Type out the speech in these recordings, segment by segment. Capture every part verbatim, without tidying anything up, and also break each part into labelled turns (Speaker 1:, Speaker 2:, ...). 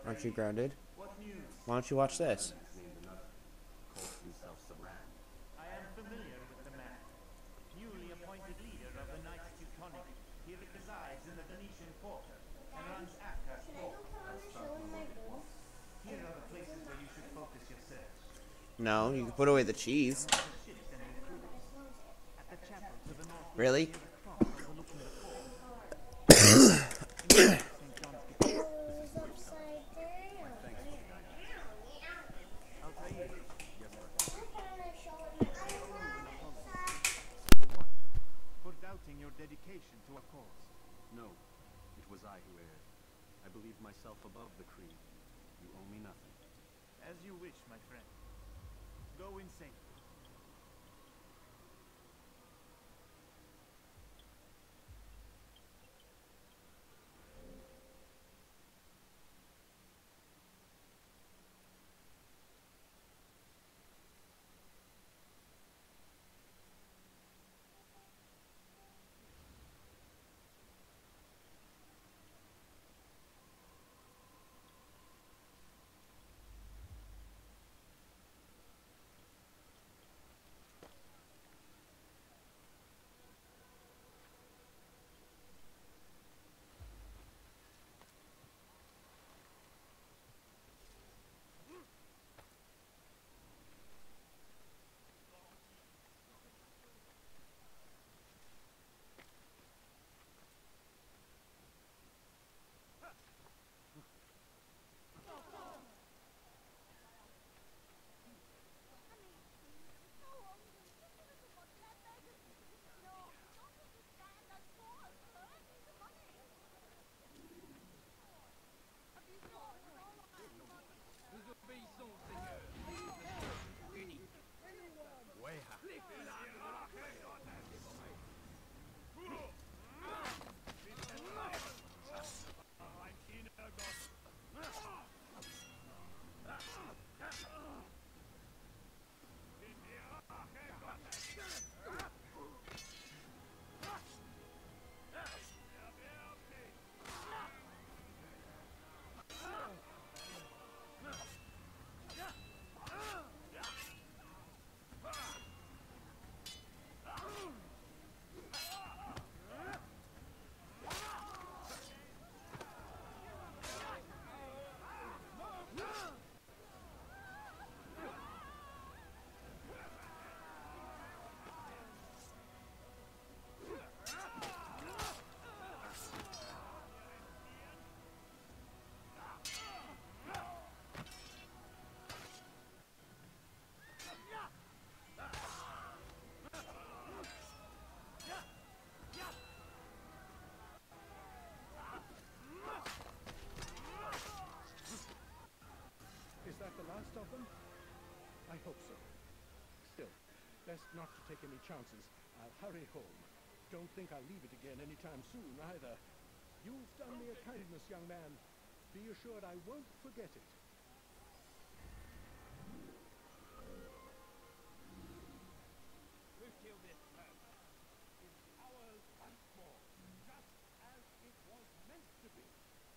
Speaker 1: Aren't you grounded?
Speaker 2: What news?
Speaker 1: Why don't you watch this?
Speaker 3: Named another. Calls himself Sabran.
Speaker 2: I am familiar with the man. Newly appointed leader of the Knights Teutonic. He resides in the Venetian Quarter and runs Akka's Hall. Here are the places where you should focus your search.
Speaker 1: No, you can put away the cheese.
Speaker 2: Ships and recruits. At the chapel to the north.
Speaker 1: Really?
Speaker 2: Near the cross overlooking the fort. Saint John's Cathedral. Altair.
Speaker 3: Yes, sir.
Speaker 2: For doubting your dedication to a cause.
Speaker 3: No, it was I who erred. I believed myself above the creed. You owe me nothing.
Speaker 2: As you wish, my friend. Go in safety.
Speaker 4: Is that the last of them? I hope so. Still, best not to take any chances. I'll hurry home. Don't think I'll leave it again anytime soon, either. You've done me a kindness, young man. Be assured I won't forget it. We've killed this man. It's ours once more, just as it was meant to be.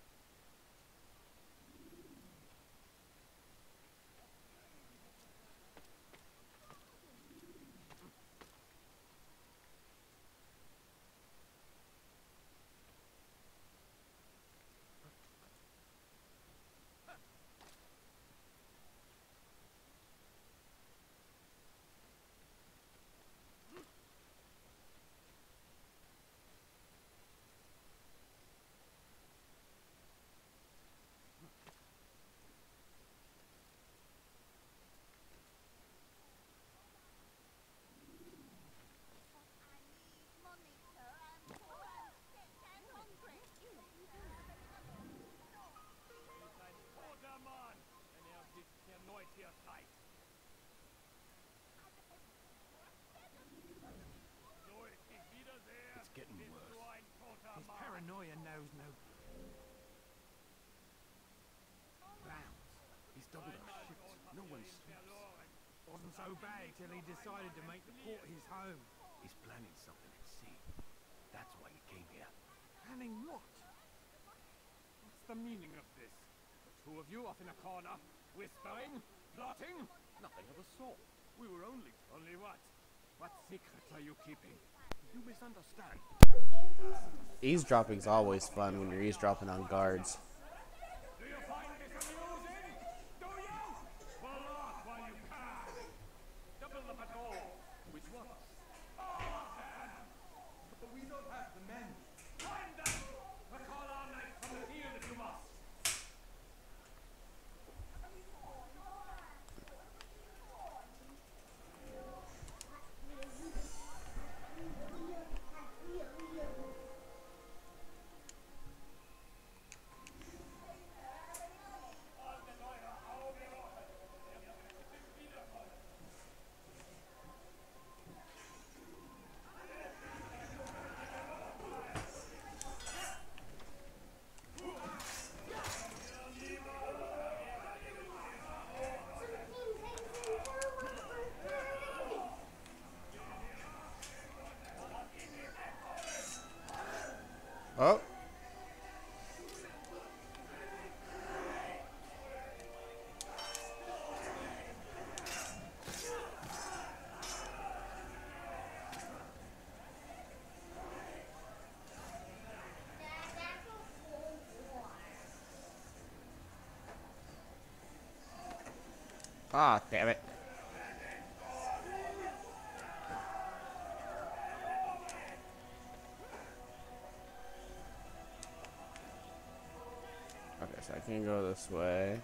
Speaker 3: It's getting worse.
Speaker 4: His paranoia knows no bounds.
Speaker 3: He's doubled our shifts. No one sleeps.
Speaker 4: Wasn't so bad till he decided to make the port his home.
Speaker 3: He's planning something at sea. That's why he came here.
Speaker 4: Planning what? What's the meaning of this?
Speaker 3: Two
Speaker 4: two of you off in a corner, whispering, plotting?
Speaker 3: Nothing of the sort. We were only...
Speaker 4: Only what? What secrets are you keeping? You misunderstand.
Speaker 1: Eavesdropping's always fun when you're eavesdropping on guards.
Speaker 4: Do you find this amusing? Do you? Pull off while you can. Double the patrol.
Speaker 3: Which ones?
Speaker 4: All of them.
Speaker 3: But we don't have the men.
Speaker 4: Find them. Recall our knights from the field if you must.
Speaker 1: Oh. Ah, damn it. Okay, so I can go this way.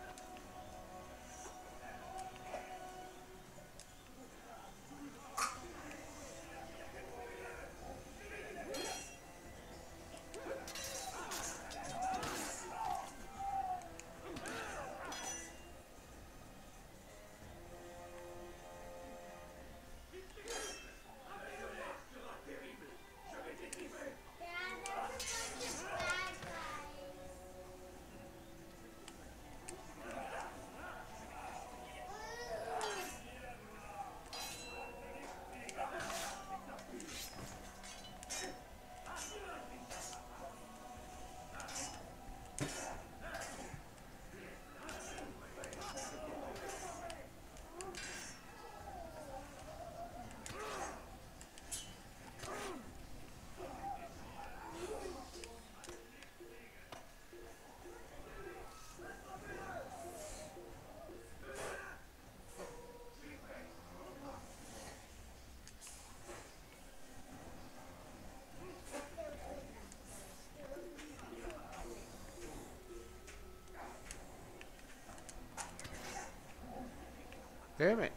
Speaker 1: Damn it.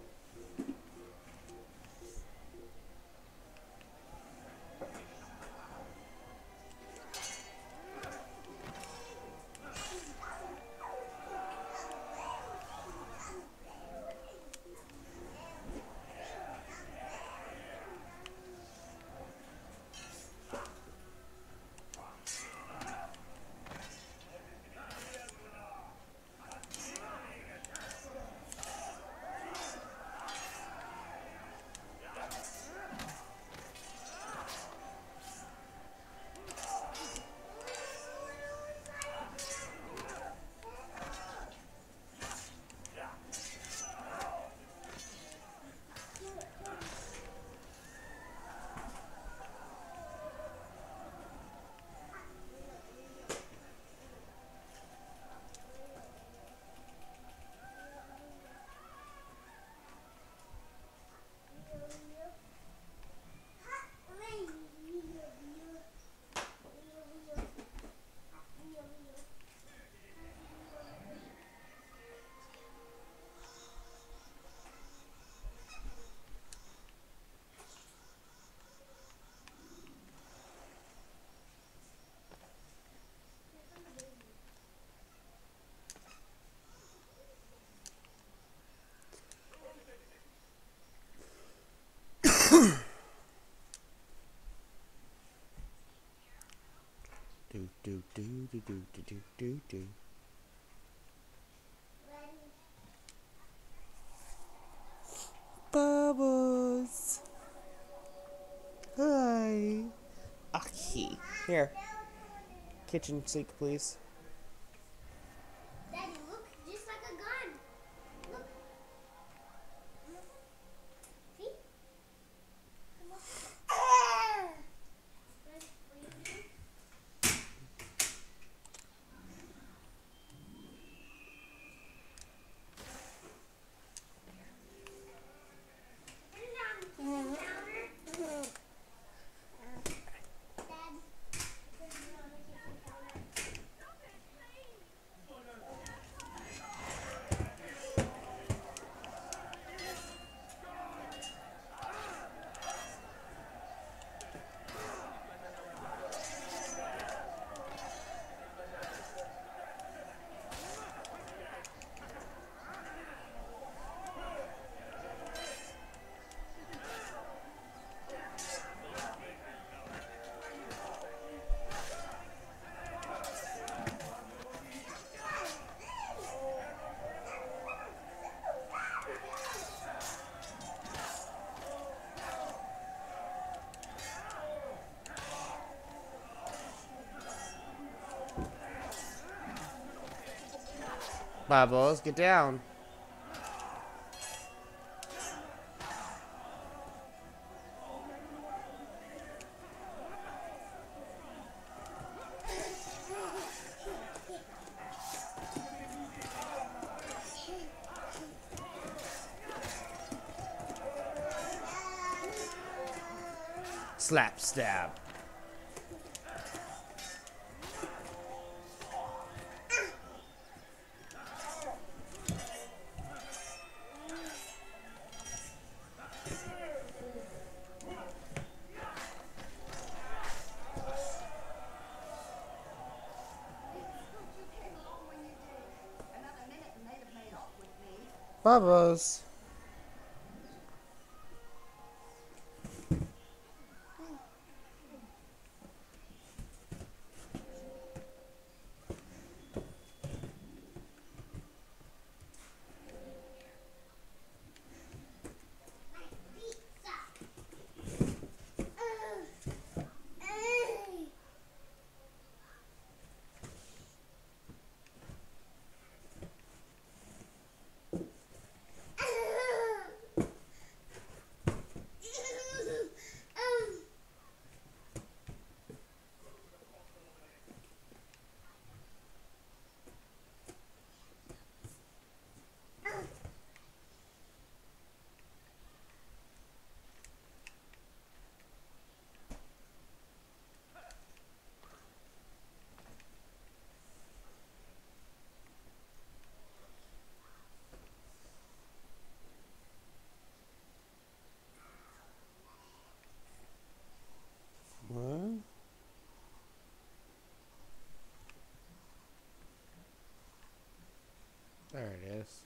Speaker 1: Do do do do do do do do do. Bubbles. Hi. Okay. Here. Kitchen sink, please. Bubbles, get down. Slap, stab. Bubbles. What? There it is.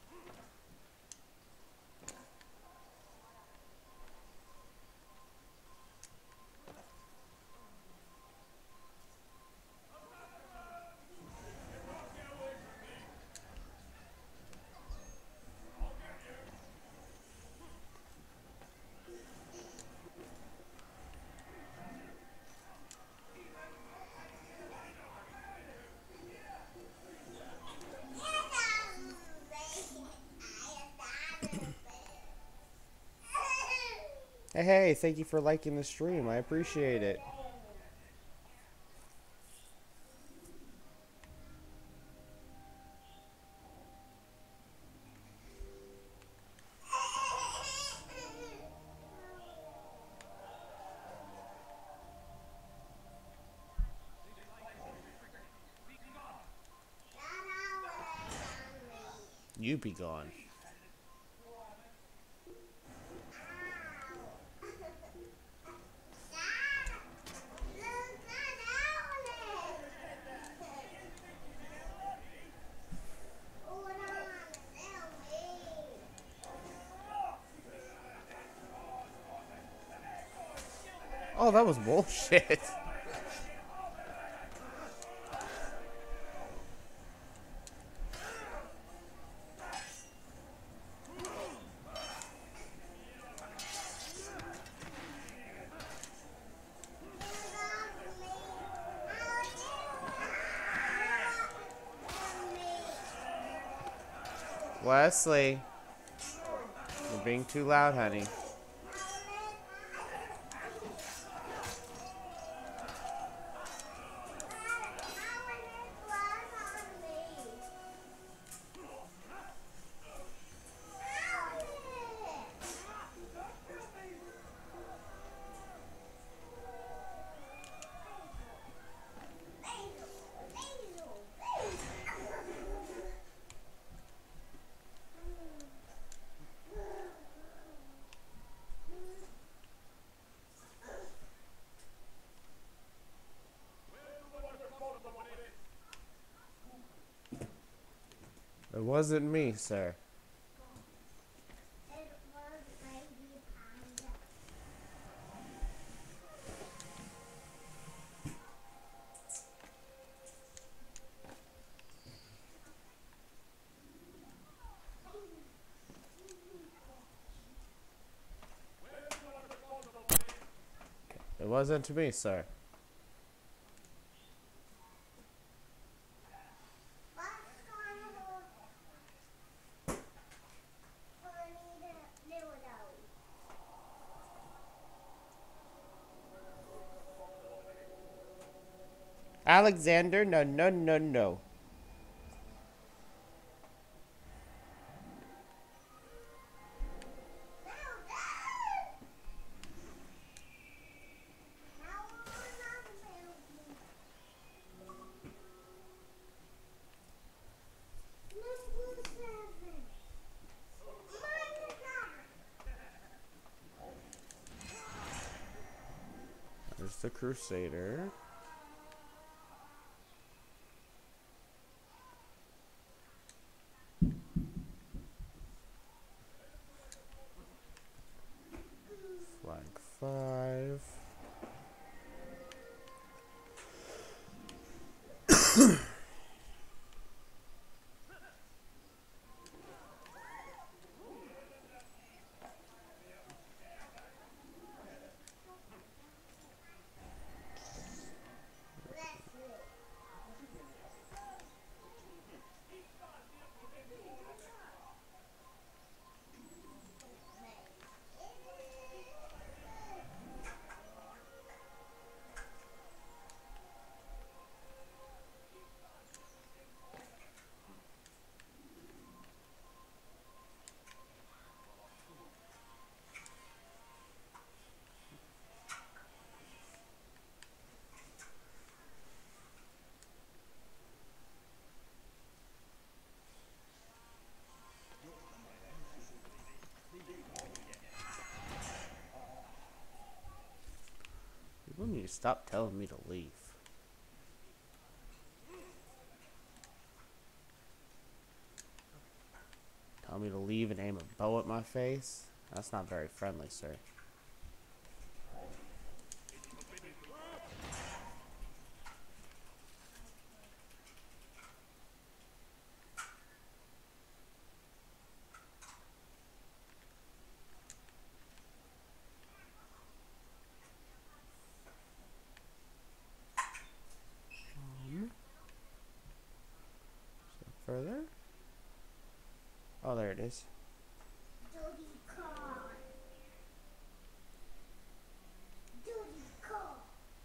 Speaker 1: Hey, hey, thank you for liking the stream. I appreciate it. You be gone. Oh, that was bullshit. Wesley, you're being too loud, honey. It wasn't me, sir. It wasn't me, sir. Alexander, no, no, no, no. There's the Crusader. Flag five. People need to stop telling me to leave. Tell me to leave and aim a bow at my face? That's not very friendly, sir. Further? Oh, there it is.
Speaker 5: Dirty car. Dirty car.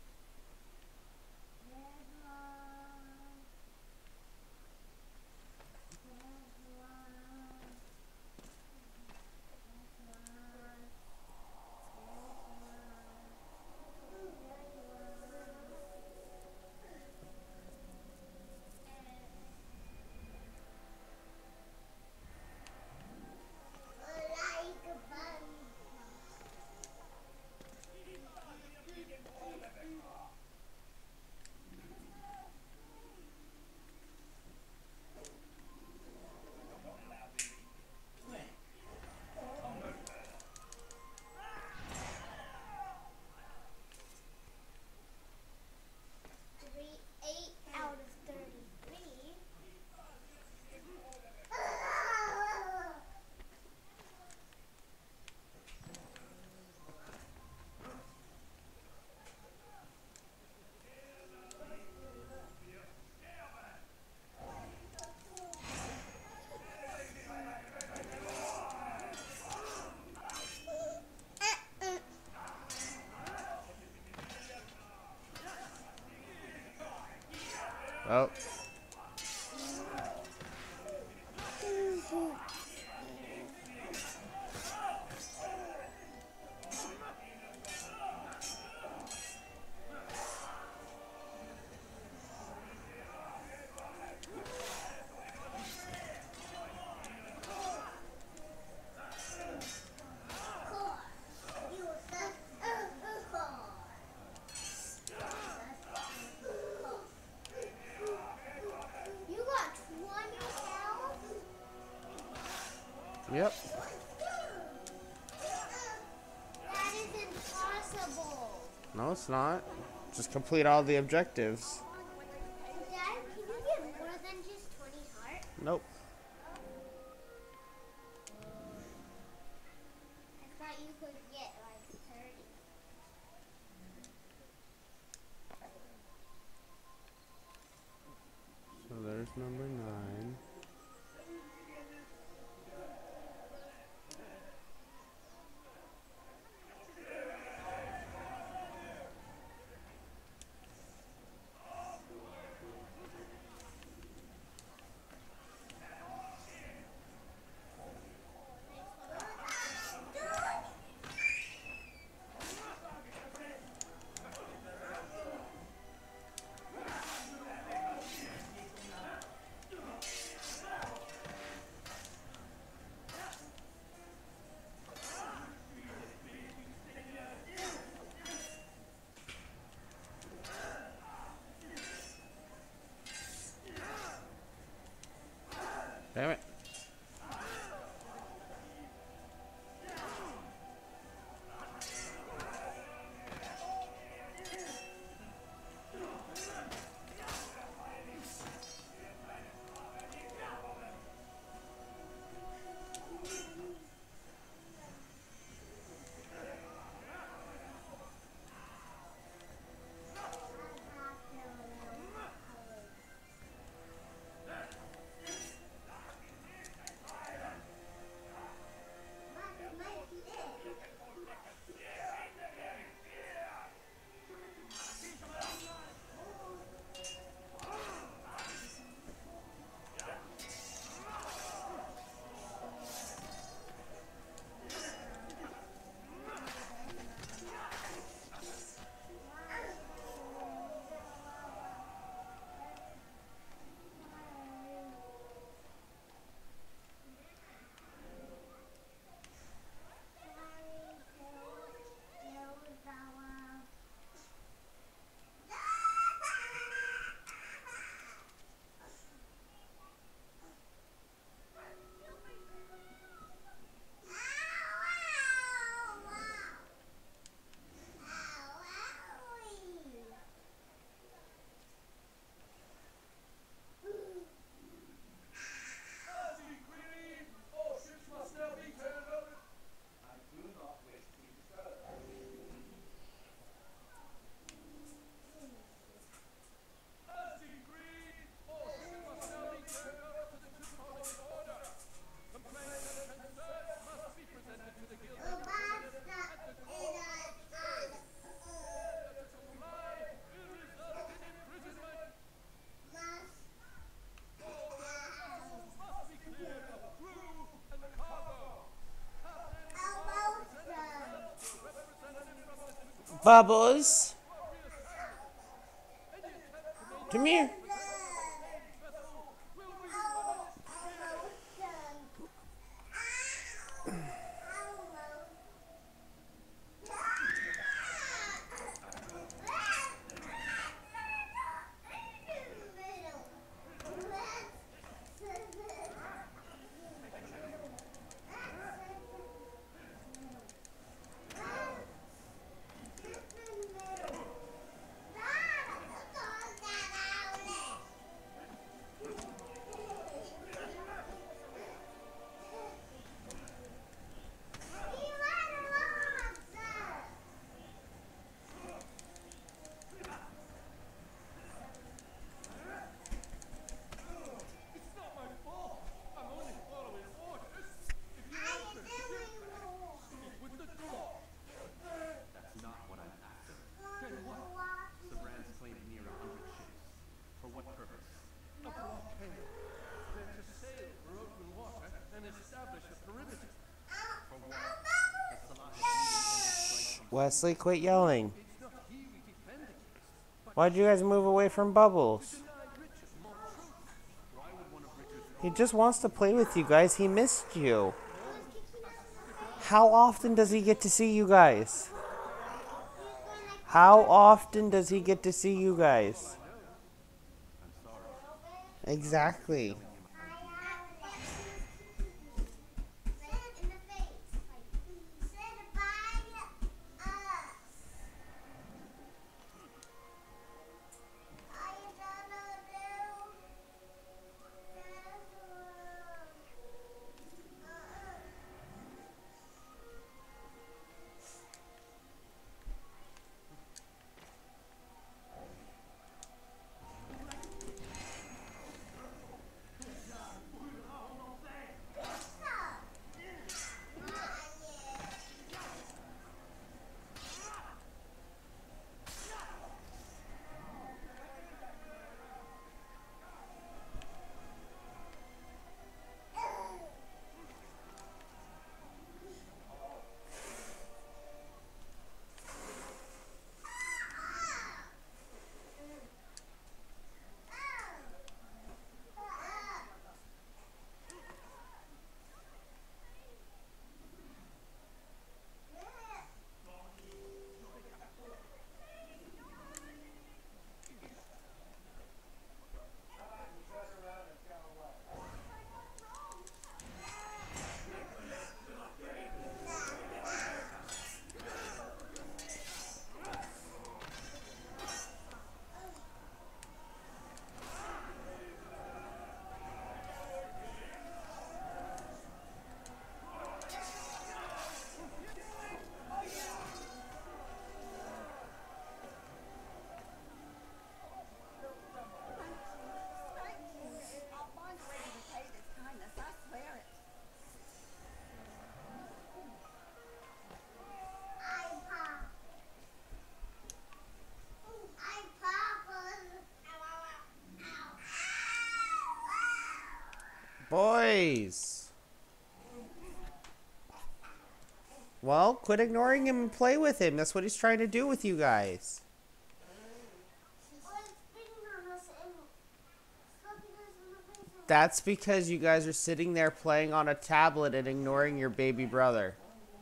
Speaker 1: Oh. Yep.
Speaker 5: That is impossible.
Speaker 1: No, it's not. Just complete all the objectives.
Speaker 5: Dad, can you get more than just twenty hearts?
Speaker 1: Nope.
Speaker 5: I thought you could get like thirty.
Speaker 1: So there's number nine. Damn it. Bubbles. Come here. Wesley, quit yelling. Why'd you guys move away from Bubbles? He just wants to play with you guys. He missed you. How often does he get to see you guys? How often does he get to see you guys? Exactly. Boys. Well, quit ignoring him and play with him. That's what he's trying to do with you guys. That's because you guys are sitting there playing on a tablet and ignoring your baby brother.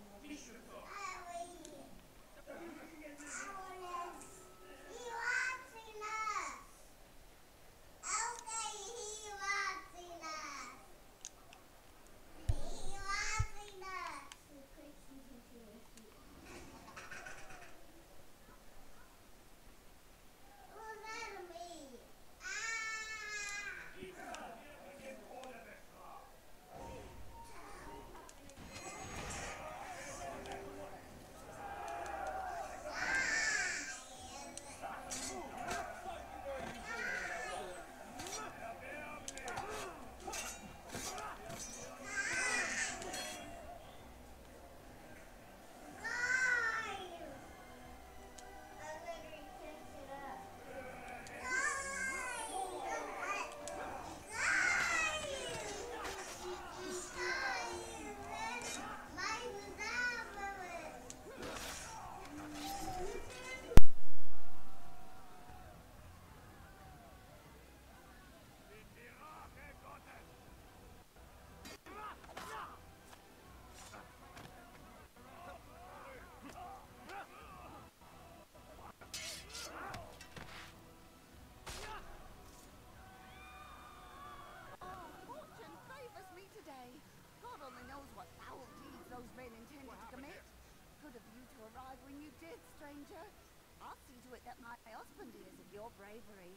Speaker 6: Stranger, I'll see to it that my husband hears of your bravery.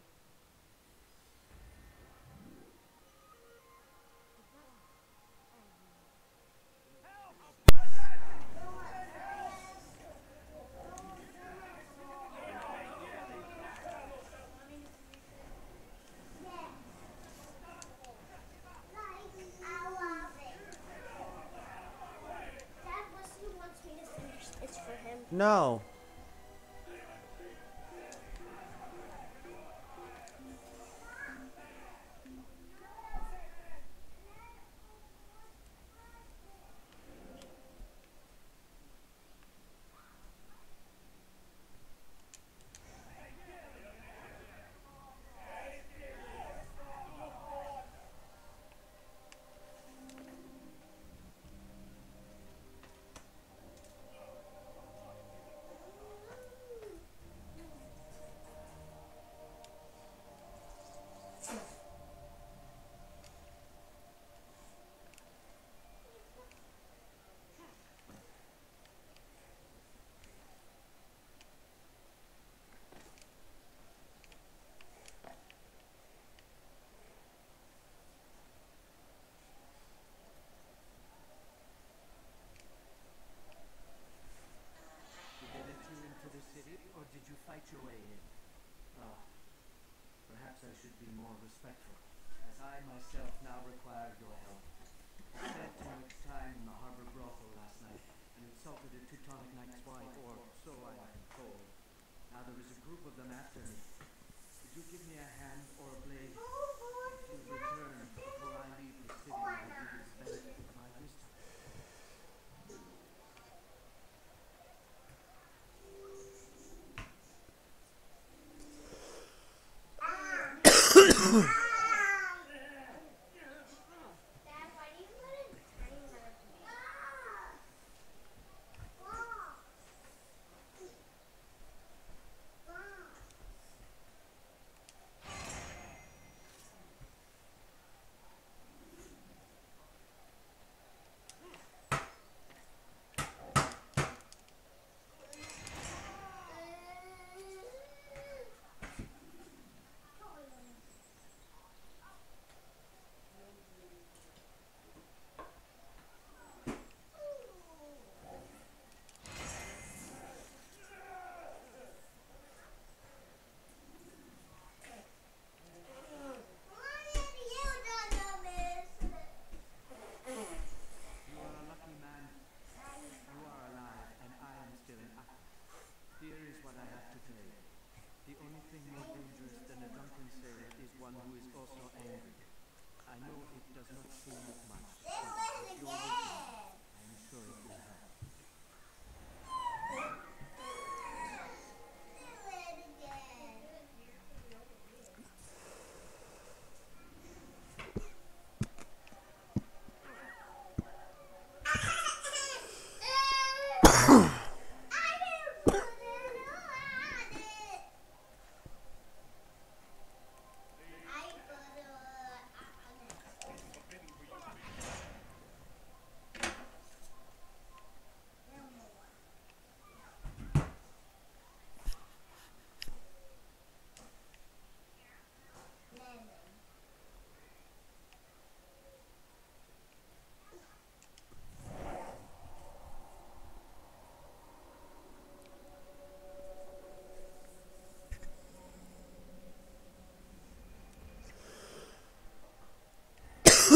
Speaker 1: No.
Speaker 7: Your way in. Ah, perhaps I should be more respectful, as I myself now require your help. I spent too much time in the harbor brothel last night and insulted a Teutonic knight's wife, or so I am told. Now there is a group of them after me. Could you give me a hand or a blade? If you return before I leave the city, I will give you the benefit of my wisdom.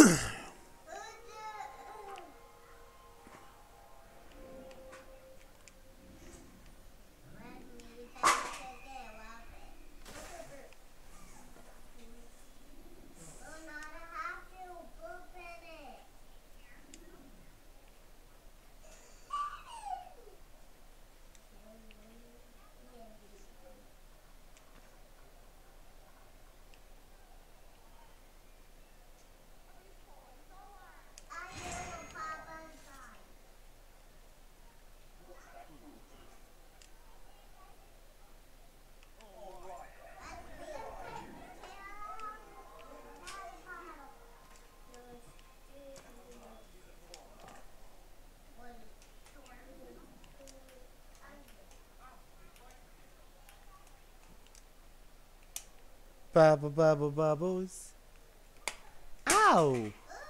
Speaker 1: Bubble, bubble, bubbles. Ow!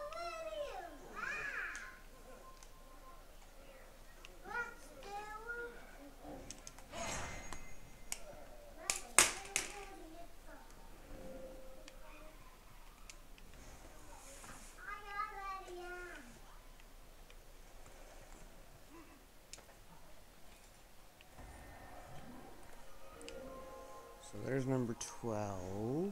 Speaker 1: So there's number twelve.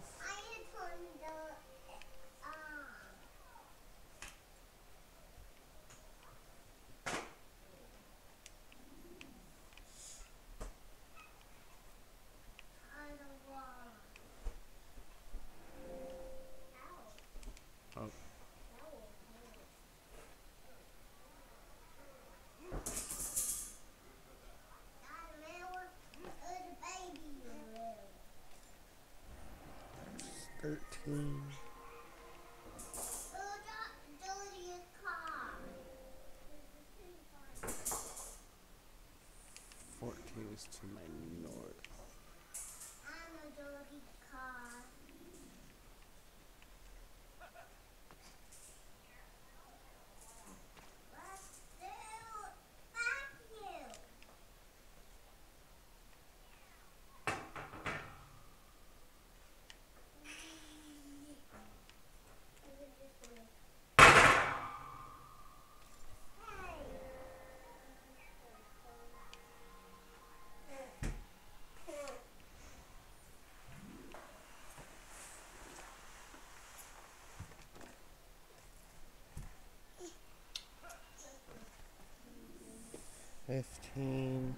Speaker 1: Oh. Thirteen. Fourteen is to my north. Fifteen.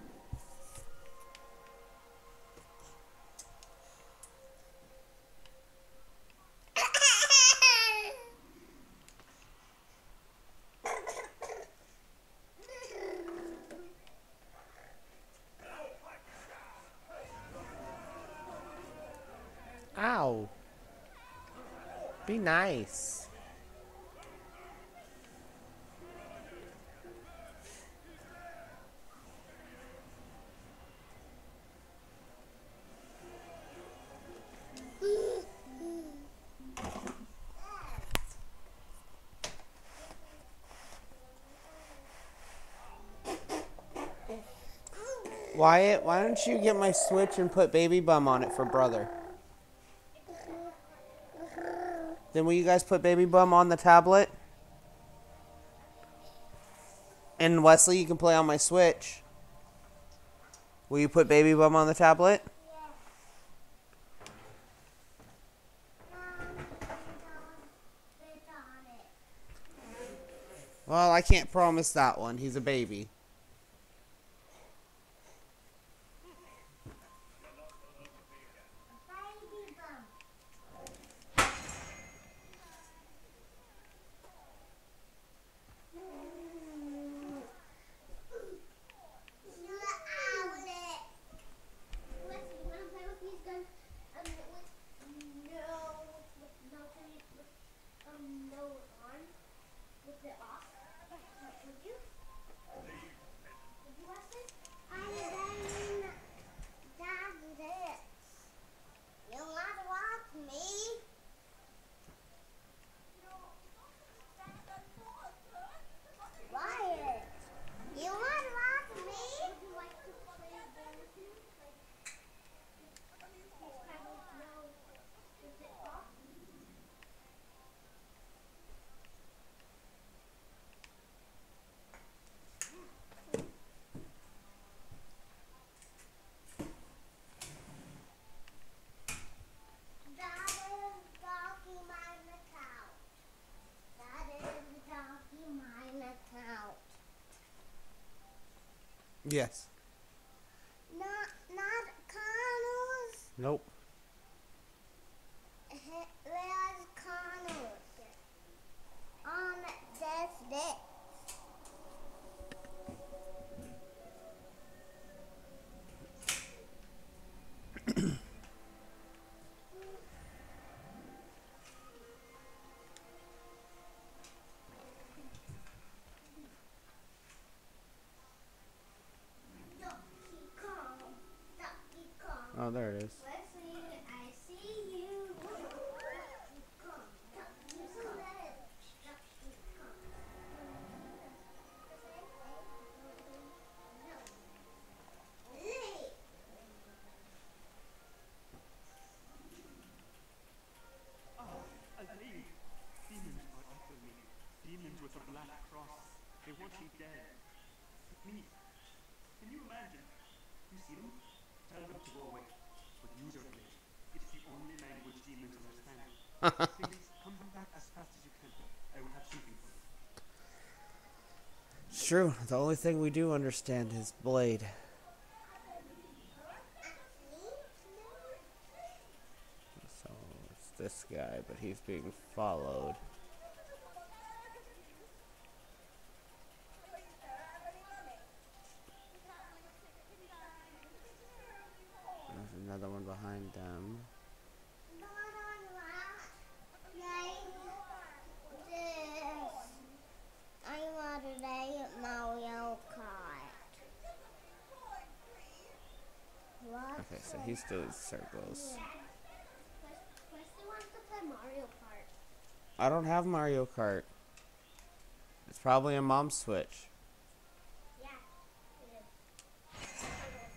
Speaker 1: Ow. Be nice. Wyatt, why don't you get my Switch and put Baby Bum on it for brother? Then will you guys put Baby Bum on the tablet? And Wesley, you can play on my Switch. Will you put Baby Bum on the tablet? Well, I can't promise that one. He's a baby. Yes.
Speaker 5: Not, not Connors.
Speaker 1: Nope.
Speaker 5: Where's Connors? On this bit. Donkey Kong, Donkey Kong.
Speaker 1: Oh, there it is.
Speaker 5: Wesley, I see you. Donkey Kong, Donkey Kong, Donkey Kong. Hey.
Speaker 3: Ah, Alain! Demons are after me. Demons with a black cross. They want me dead. Me. Can you imagine? You see them? Tell them to go away. But use your blade. It's the only language demons understand. Please, come back as fast as you can. I will have something for you.
Speaker 1: It's true. The only thing we do understand is blade. So it's this guy, but he's being followed. There's another one behind them.
Speaker 5: Not on that. Like this. I want to play Mario Kart. What?
Speaker 1: Okay, so he's doing circles.
Speaker 5: Wesley wants to play Mario Kart.
Speaker 1: I don't have Mario Kart. It's probably a mom's Switch.
Speaker 5: Yeah, it is.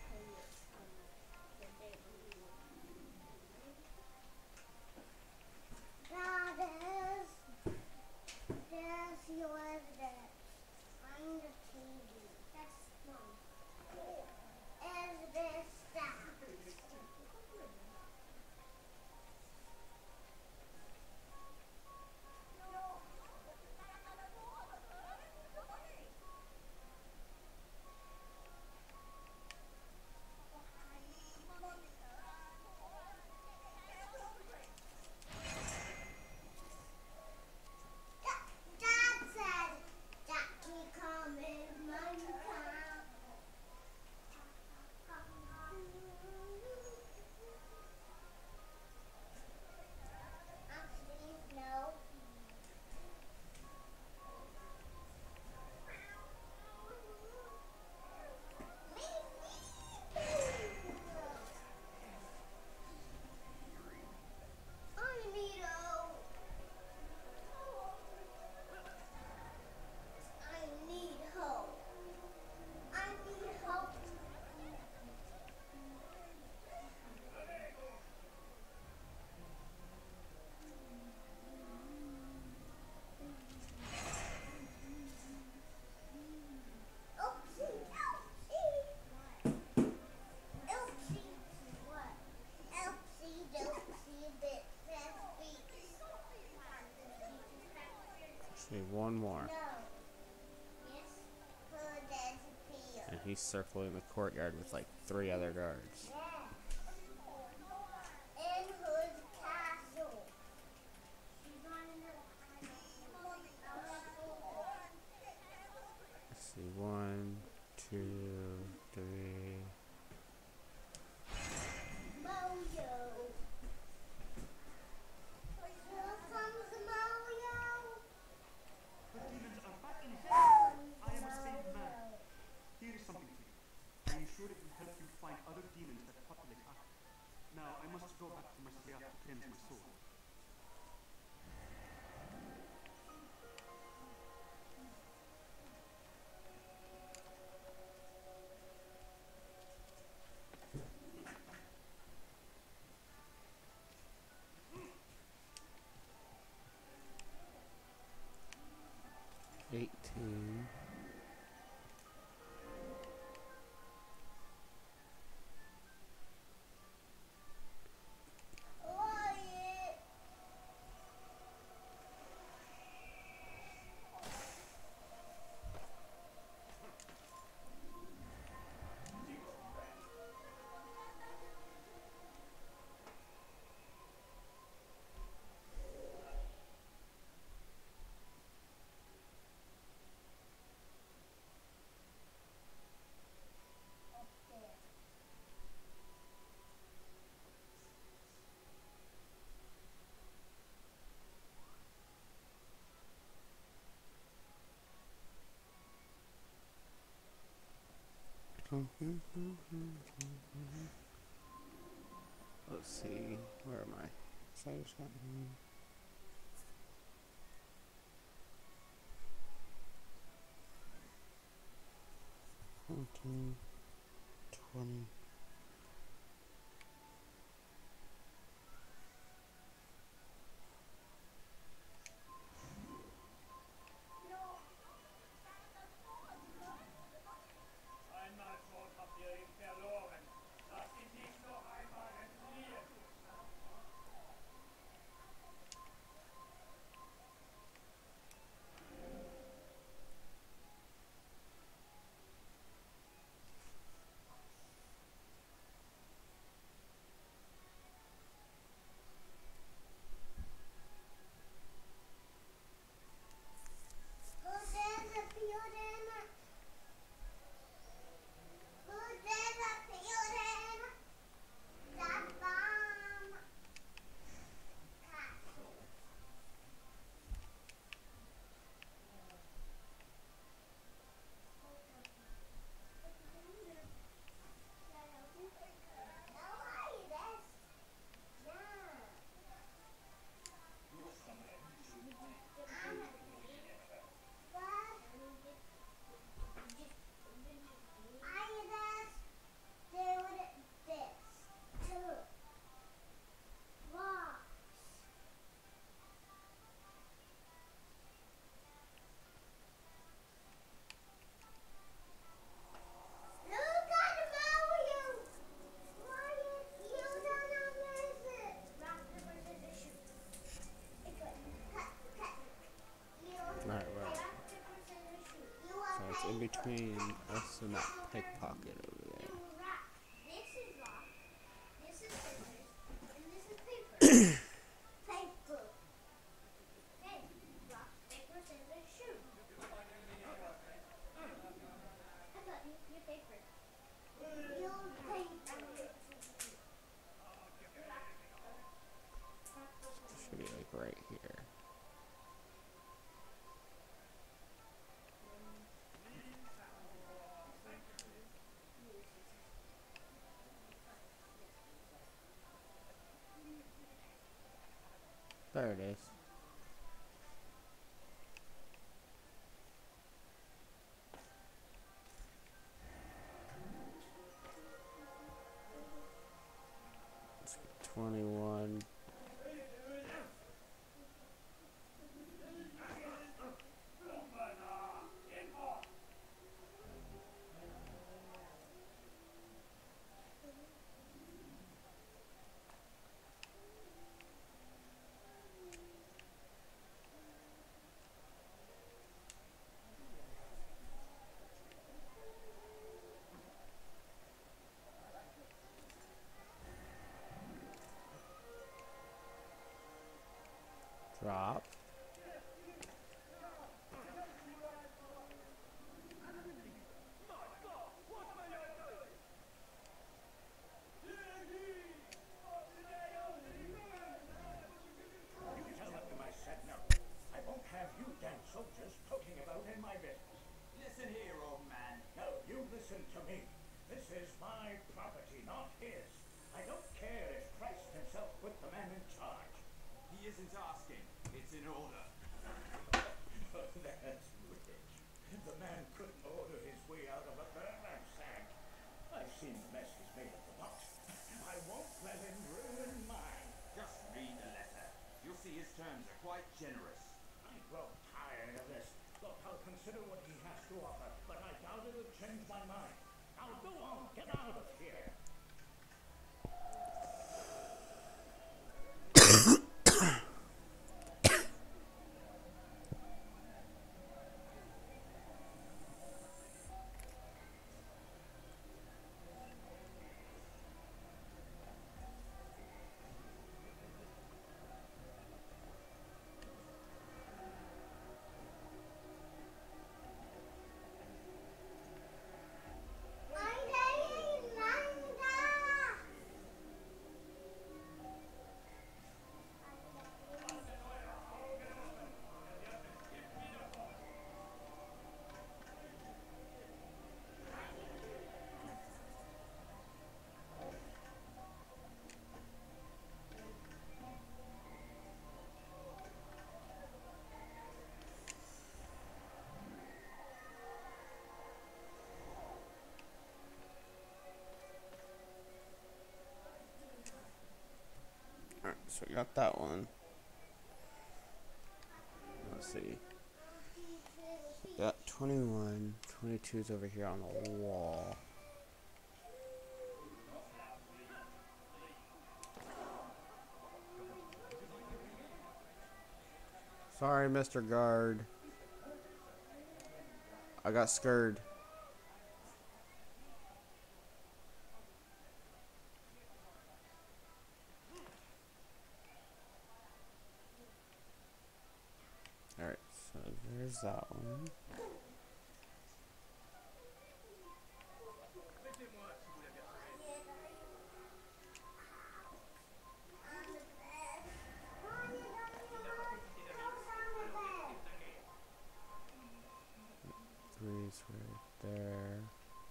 Speaker 5: That is, there's yours there. On the T V. That's one. Is this that? Dad said Jackie come in my town. Actually, no. I need hope. I need hope. I need hope. Oopsie, oopsie. Oopsie. What? Oopsie, doopsie, bit, fast beats.
Speaker 1: See, one more.
Speaker 5: No. Yes, for disappear.
Speaker 1: And he's circling the courtyard with like three other guards.
Speaker 5: In Hood Castle. She's on the
Speaker 1: Let's see, one, two, three.
Speaker 5: Mojo. Here comes Mario.
Speaker 3: The demons are back in here. I am a saved man. Here is something for you. I am sure it will help you find other demons that populate Ark. Now, I must go back to Marseille to cleanse my soul.
Speaker 1: Eighteen.
Speaker 5: Quiet.
Speaker 1: Let's see. Where am I? So I just got fourteen, twenty.
Speaker 3: Einmal schon habt ihr ihn verloren. Lasst ihn nicht noch einmal entfliehen.
Speaker 1: Alright, right. So it's in between us and that pickpocket over there.
Speaker 5: This is rock, this is scissors, and this is paper. Paper. Okay, rock, paper, scissors, shoot. I got you, your paper. Your paper.
Speaker 1: It should be like right here. There it is. Let's get twenty-one. Drop.
Speaker 4: You tell them I said no. I won't have you damn soldiers poking about in my business.
Speaker 7: Listen here, old man.
Speaker 4: No, you listen to me. This is my property, not his. I don't care if Christ himself put the man in charge.
Speaker 7: He isn't asking. It's in order.
Speaker 4: That's rich. The man couldn't order his way out of a burlap sack. I've seen the mess he's made of the box. I won't let him ruin mine.
Speaker 7: Just read the letter. You'll see his terms are quite generous.
Speaker 4: I grow tired of this. Look, I'll consider what he has to offer, but I doubt it'll change my mind. Now go on, get out of here.
Speaker 5: Lying down, lying
Speaker 1: so we got that one. Let's see. We got twenty-one. twenty-two's over here on the wall. Sorry, Mister Guard. I got scared. Alright, so there's that one. Three's right there.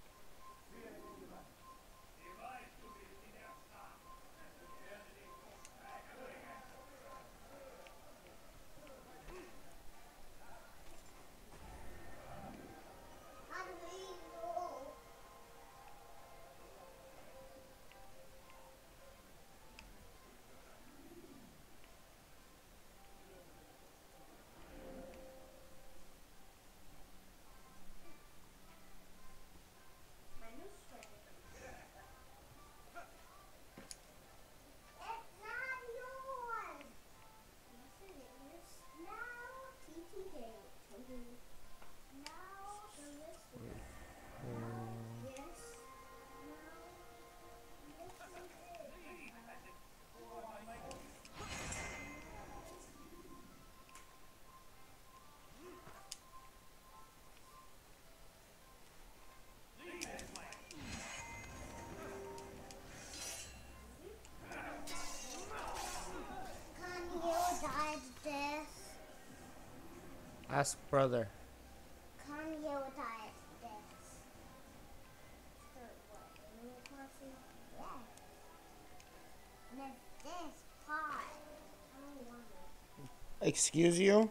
Speaker 1: Ask brother.
Speaker 5: Come here with this. So what? Animal Crossing? Yeah. And then this pot. I don't want it.
Speaker 1: Excuse you?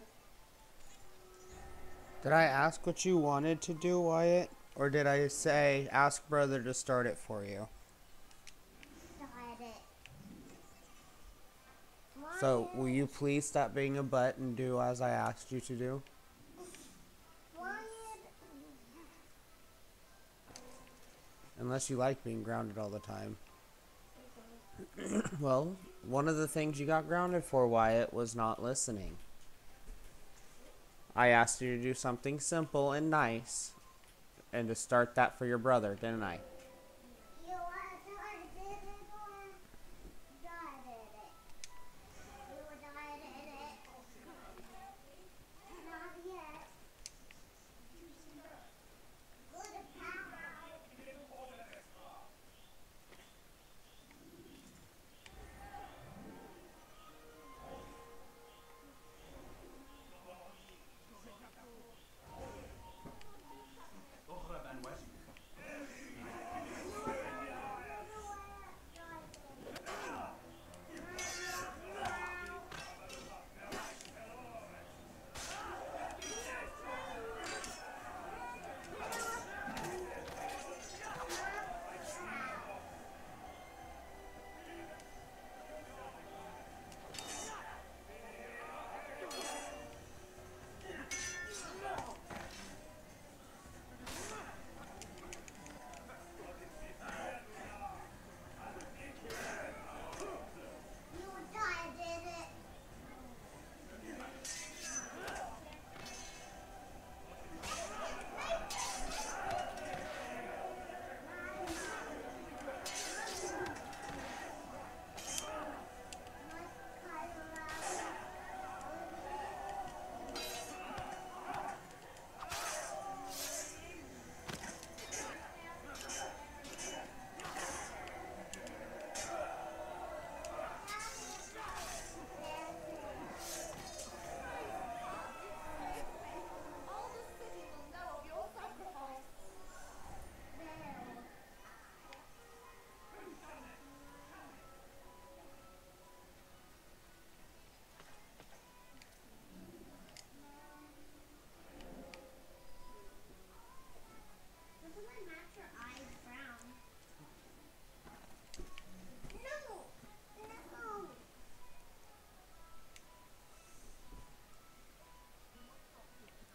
Speaker 1: Did I ask what you wanted to do, Wyatt? Or did I say, ask brother to start it for you?
Speaker 5: Start it.
Speaker 1: So, will you please stop being a butt and do as I asked you to do? Unless you like being grounded all the time. Well, one of the things you got grounded for, Wyatt, was not listening. I asked you to do something simple and nice, and to start that for your brother, didn't I?
Speaker 5: You want to did it or die did it? You die did it. Not yet. Good power.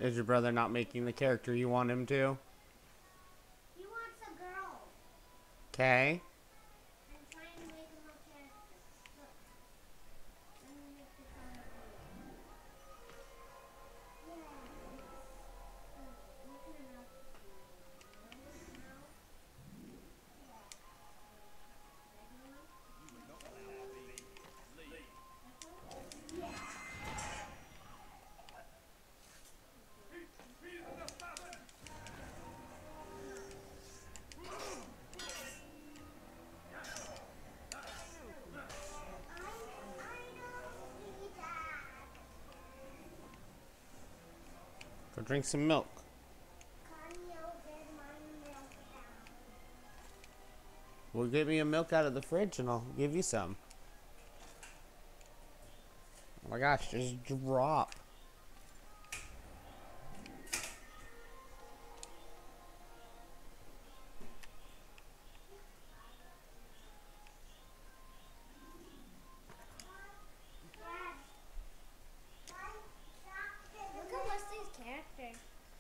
Speaker 1: Is your brother not making the character you want him to?
Speaker 5: He wants a girl.
Speaker 1: Okay.
Speaker 5: I'm trying to make him a character. Look. Let me make this on the video. Yes. Look, look at him now. Now. Yeah. Regular one?
Speaker 1: Go drink some milk. Well, get me a milk out of the fridge and I'll give you some. Oh my gosh, just drop.
Speaker 5: Look at Leslie's character.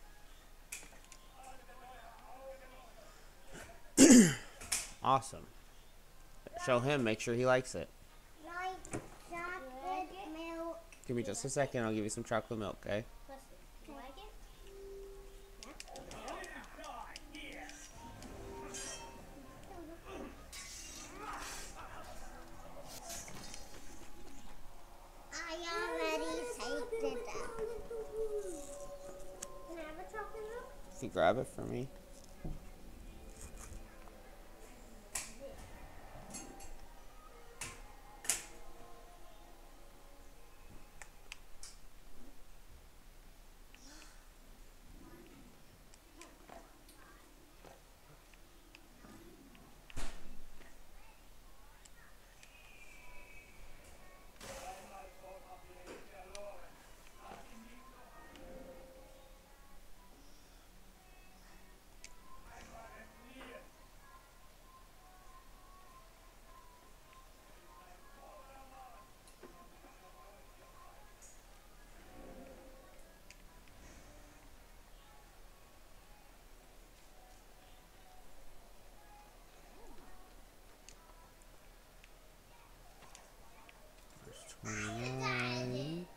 Speaker 1: Awesome. Show him, make sure he likes it.
Speaker 5: Like chocolate milk.
Speaker 1: Give me just a second, I'll give you some chocolate milk, okay?
Speaker 5: Leslie, you like it? I already tasted that. Can I have a chocolate milk?
Speaker 1: If you grab it for me. twenty-nine.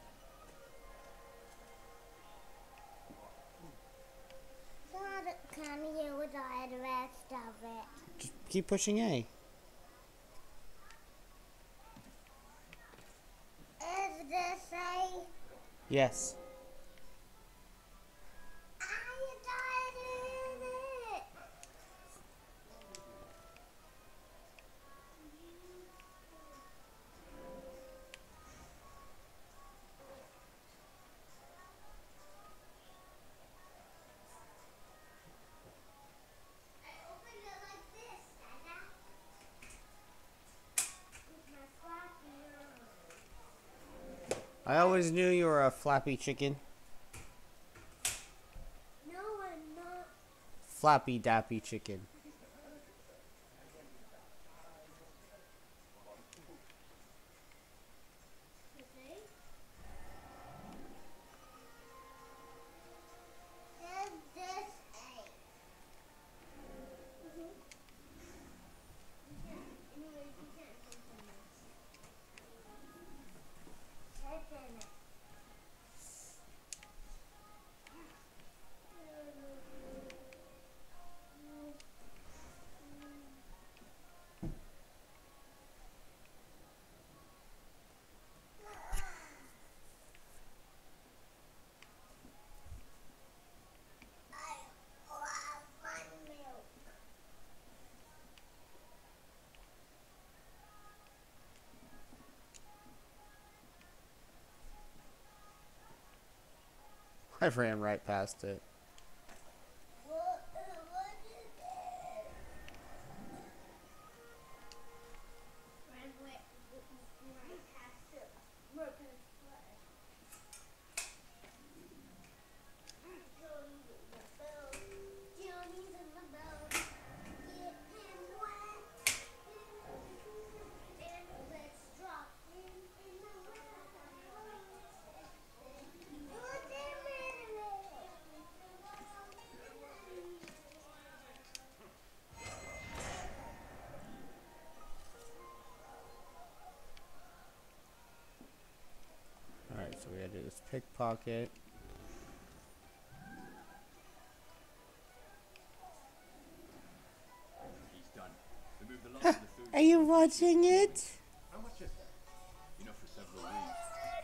Speaker 5: Dad, can you die the rest of it?
Speaker 1: Just keep pushing A.
Speaker 5: Is this a...
Speaker 1: Yes.
Speaker 5: I died in it! I opened it like this, Dada. With my flappy arm.
Speaker 1: I always knew you were a flappy chicken.
Speaker 5: No, I'm not.
Speaker 1: Flappy dappy chicken.
Speaker 5: Okay. Is this a... Mm-hmm. You can't. Anyways, you can't take the next. Take the next. I love my milk.
Speaker 1: I ran right past it.
Speaker 5: What, uh, what is it? Ran right, right past it. Right past it. Johnny's in the bell. Johnny's in the bell. Get him wet. And let's drop him in the well. Put him in the well.
Speaker 1: Pickpocket.
Speaker 8: He's done. Remove the last of the food.
Speaker 1: Are you watching it?
Speaker 8: How much is that? Enough for several weeks.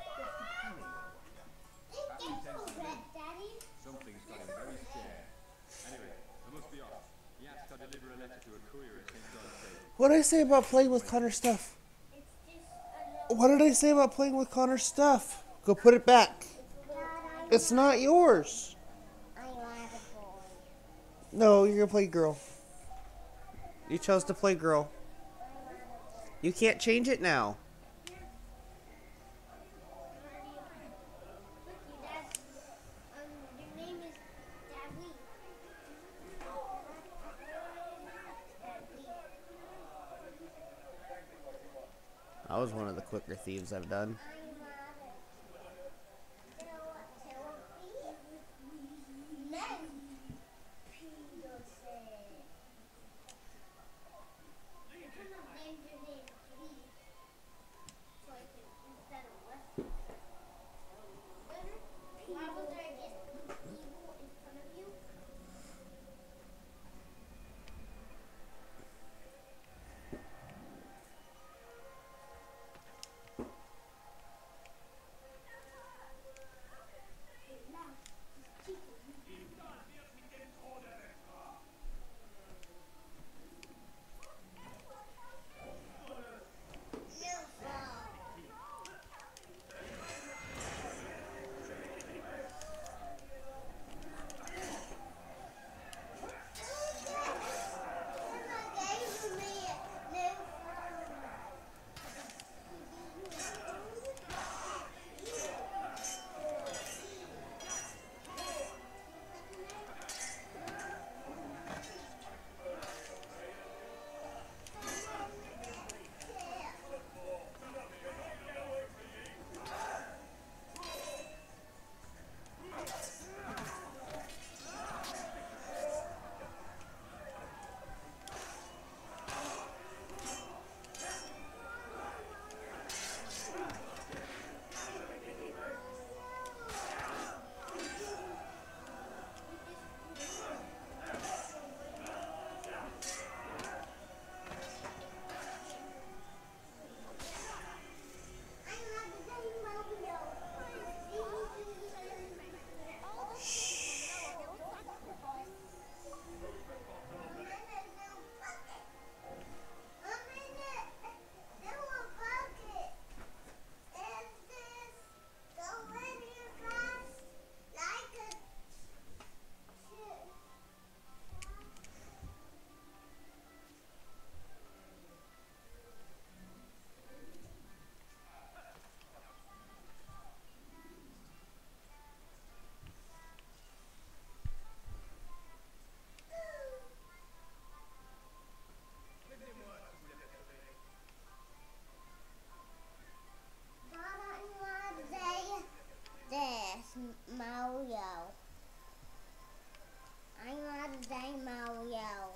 Speaker 5: Daddy.
Speaker 8: Something's got him very scared. Anyway, I must be off. He asked I deliver a letter to a courier at Saint John's Gate.
Speaker 1: What did I say about playing with Connor's stuff?
Speaker 5: It's just a
Speaker 1: What did I say about playing with Connor's stuff? Go put it back. It's not yours.
Speaker 5: I want a boy.
Speaker 1: No, you're gonna play girl. You chose to play girl. You can't change it now.
Speaker 5: Your name is Daddy.
Speaker 1: That was one of the quicker thieves I've done.
Speaker 5: Why was there just evil in front of you? Mario. I want to say Mario.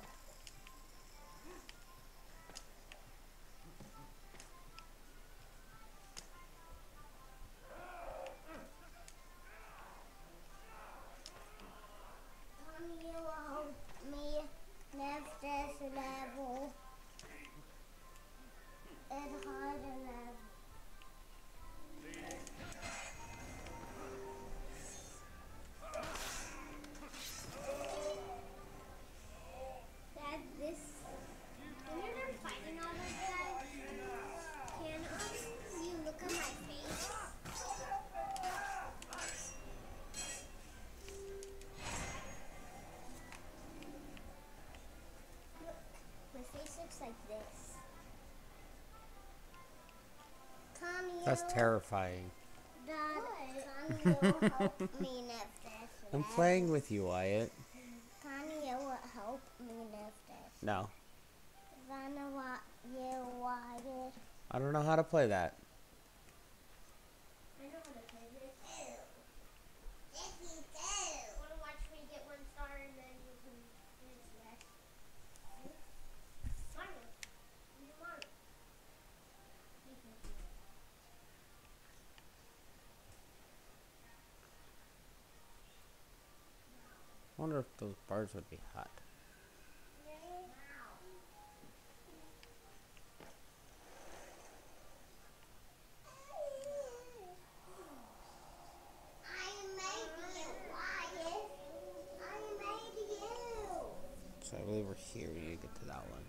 Speaker 5: Can you help me lift this level? It's hard to level. Dad, this. When you're done fighting all those guys, can um, you look at my face? Look, my face looks like this. Can you,
Speaker 1: That's terrifying.
Speaker 5: Dad, can you help me lift this
Speaker 1: I'm
Speaker 5: level?
Speaker 1: playing with you, Wyatt.
Speaker 5: Can you help me lift this?
Speaker 1: No.
Speaker 5: Then what you wanted?
Speaker 1: I don't know how to play that.
Speaker 5: I know how to play this. Yes, you do. Want to watch me get one star and then you can finish the rest? Mario. You do Mario. You can do it.
Speaker 1: I wonder if those bars would be hot. So I believe we're here. We need to get to that one.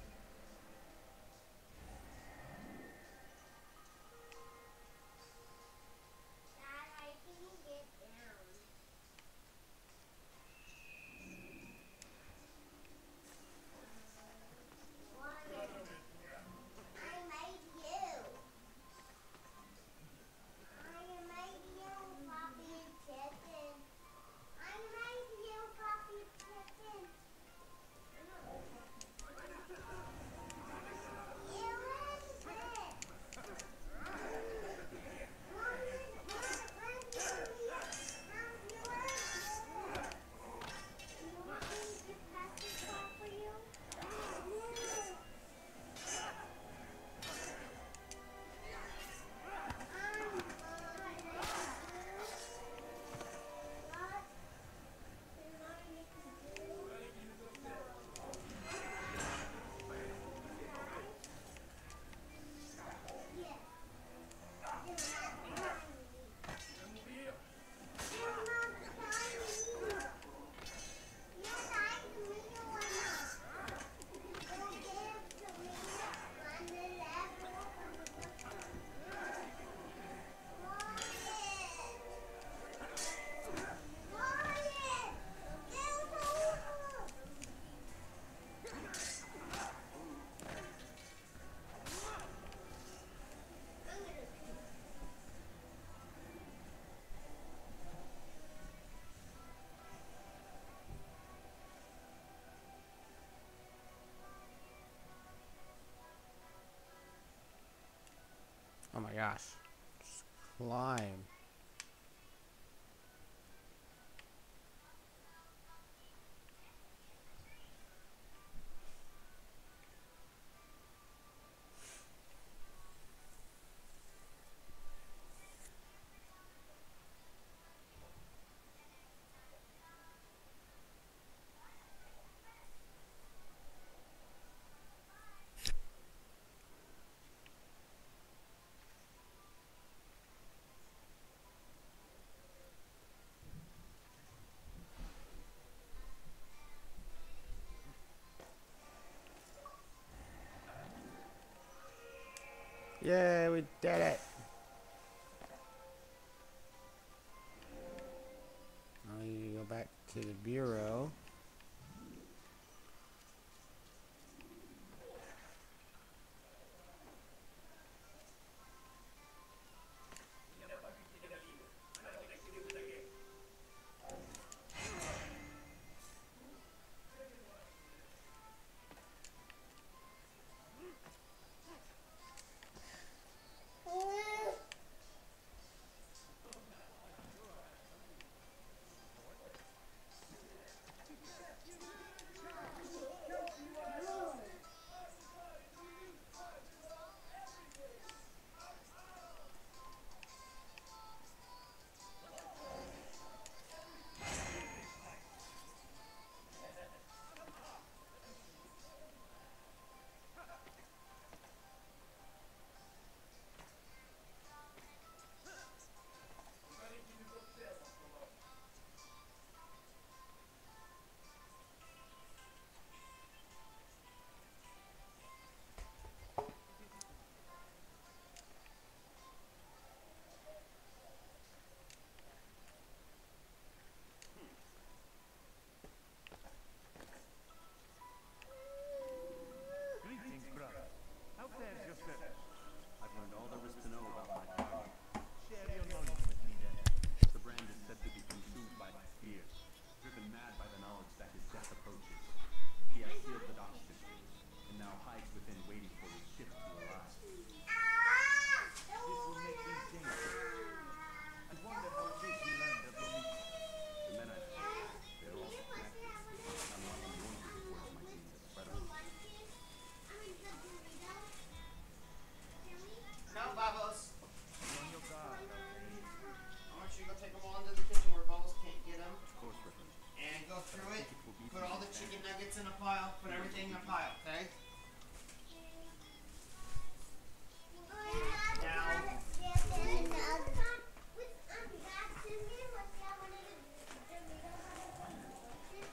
Speaker 1: Oh my gosh. Just climb. Yay, we did it! Now we need to go back to the bureau.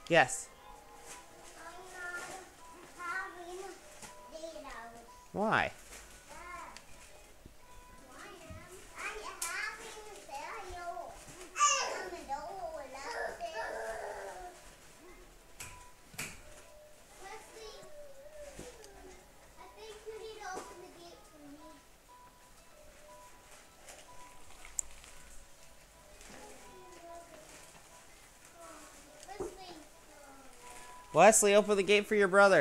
Speaker 1: Yes.
Speaker 5: I'm not having potatoes.
Speaker 1: Why? Wesley, open the gate for your brother.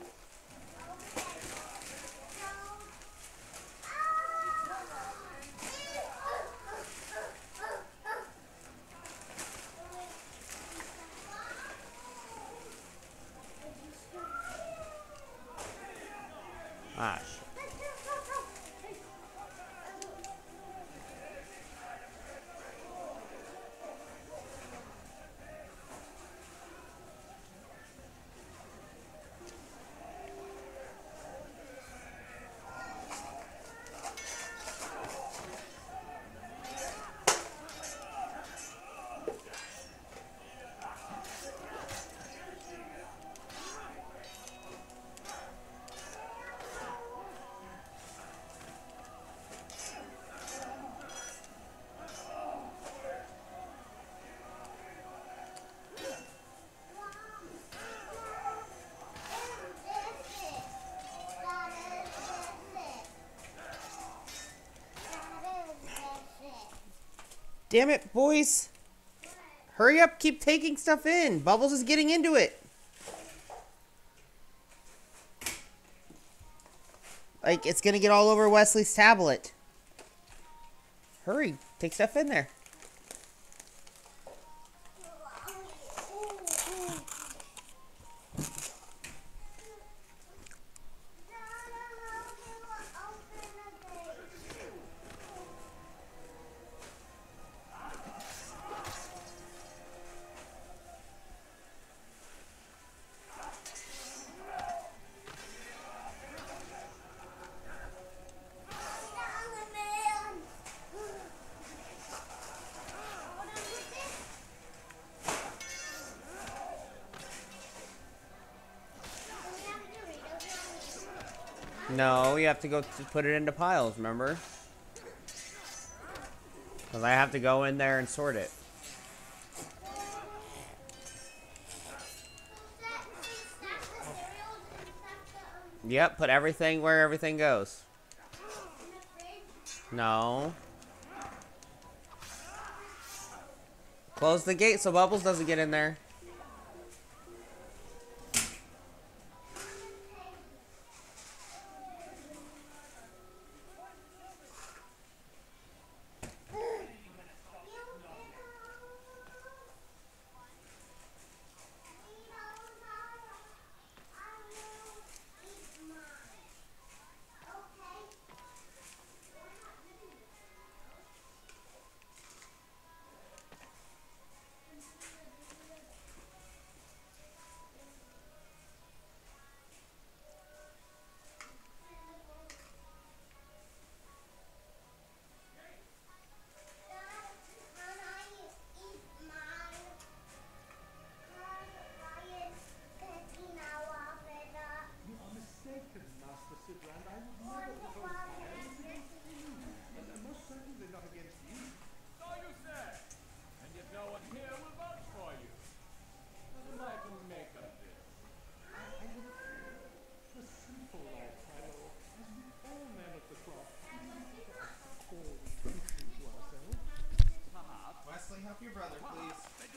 Speaker 1: Ah, shit. Damn it, boys. Hurry up, keep taking stuff in. Bubbles is getting into it. Like, it's gonna get all over Wesley's tablet. Hurry, take stuff in there. No, you have to go to put it into piles, remember? Because I have to go in there and sort it. Yep, put everything where everything goes. No. Close the gate so Bubbles doesn't get in there. Wesley, help your brother, please.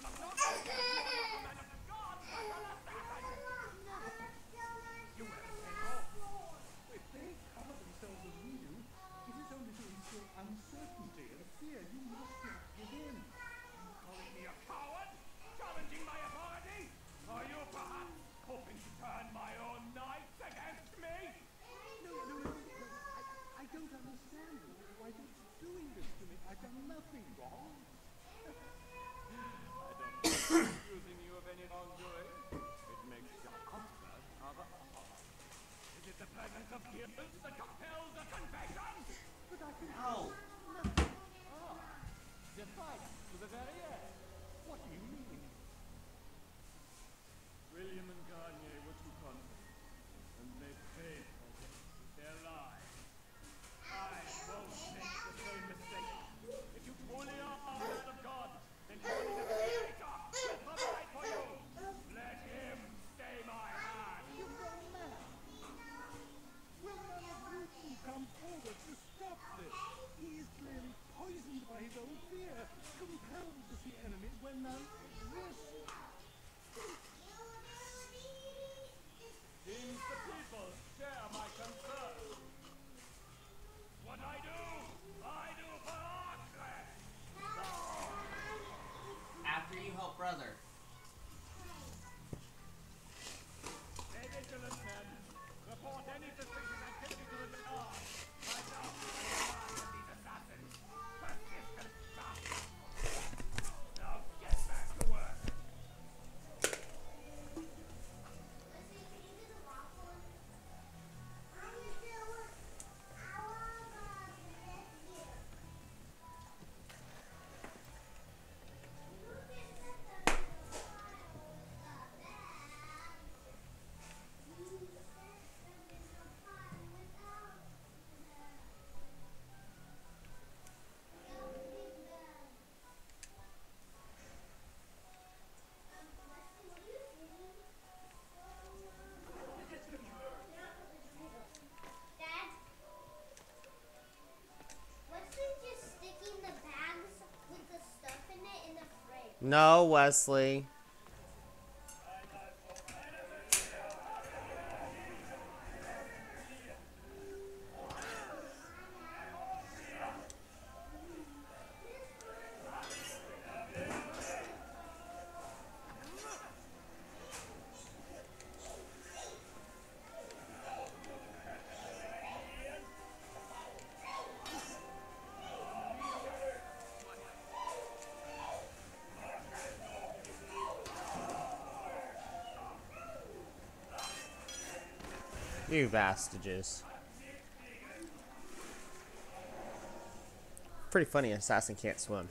Speaker 4: Uncertainty and fear, you must not give in.
Speaker 3: Calling me a coward? Challenging my authority? Are you perhaps hoping to turn my own knights against me?
Speaker 4: No, no, no, no. I, I don't understand. Why are you doing this to me? I've done nothing wrong.
Speaker 3: I don't think accusing you of any wrongdoing. It makes your comfort rather odd. Is it the presence of guilt that compels a confession?
Speaker 4: But I can
Speaker 1: Ow.
Speaker 4: nothing.
Speaker 3: Ah, defiant to the very end.
Speaker 4: What do you mean?
Speaker 9: Oh, brother.
Speaker 3: Stay vigilant, men. Report any suspicious activity to the guard. Find out who is behind these assassins. Persistent bastards. Now get back to work.
Speaker 5: Dad, what's with just sticking the bags with the stuff in it in the fridge?
Speaker 1: No, Wesley. You bastages. Pretty funny, an assassin can't swim.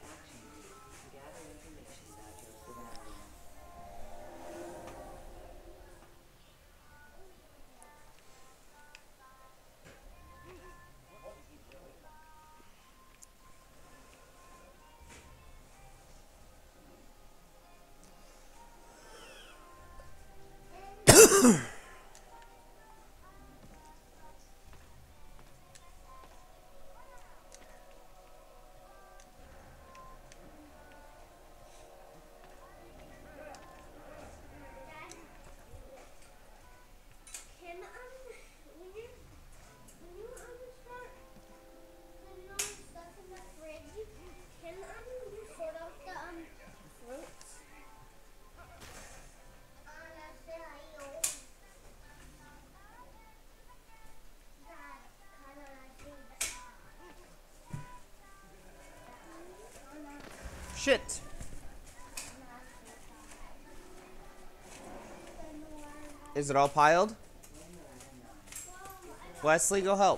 Speaker 5: Can um when you when you um start putting all the stuff in the fridge, can um you sort out the um fruits?
Speaker 1: Shit. Is it all piled? Wesley, go help.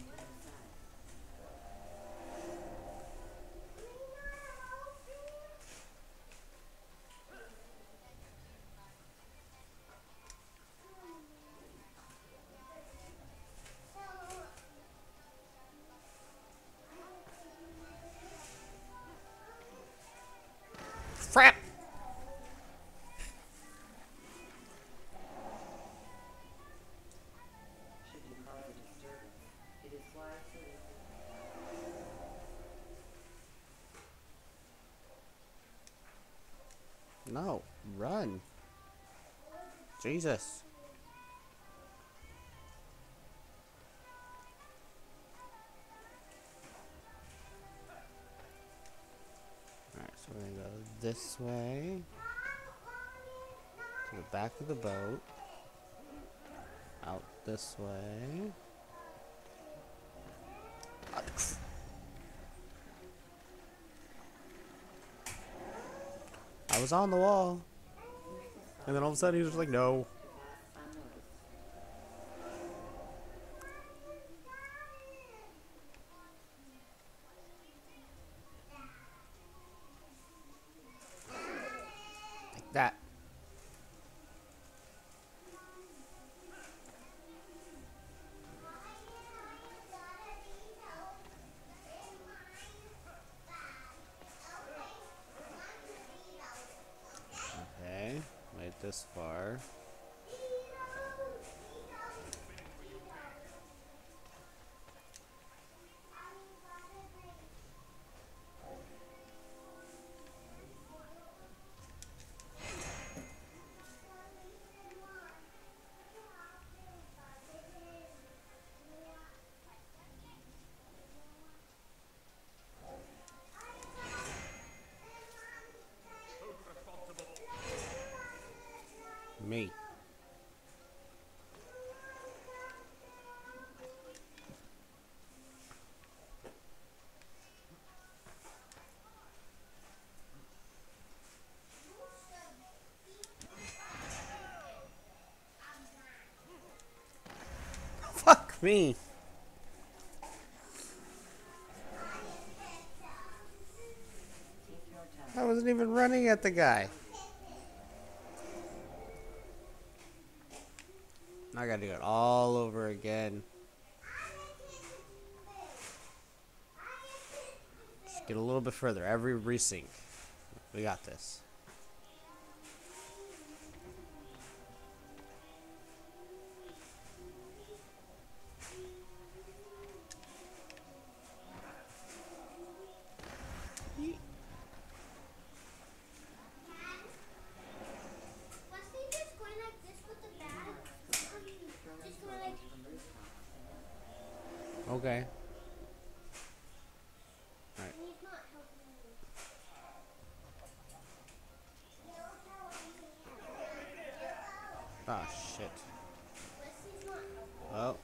Speaker 1: Frap. No, run. Jesus. Alright, so we're gonna go this way to the back of the boat, out this way. I was on the wall. And then all of a sudden he was like, no. Like that. Okay, made this far. Me. Fuck me. I wasn't even running at the guy. I gotta do it all over again. Just get a little bit further. Every resync. We got this.
Speaker 5: Wesley just going like this with the bag. Um, just going like.
Speaker 1: Okay.
Speaker 5: He's not helping me.
Speaker 1: Ah, shit.
Speaker 5: Wesley's not helping.
Speaker 1: Well.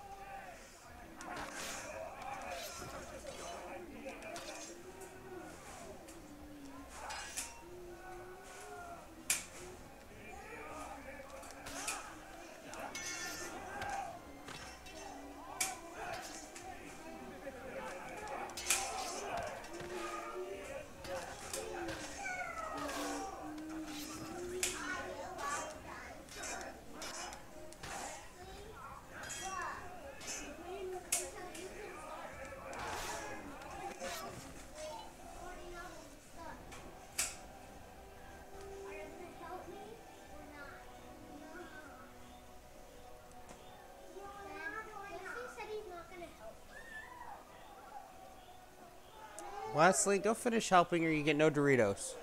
Speaker 1: Wesley, go finish helping or you get no Doritos.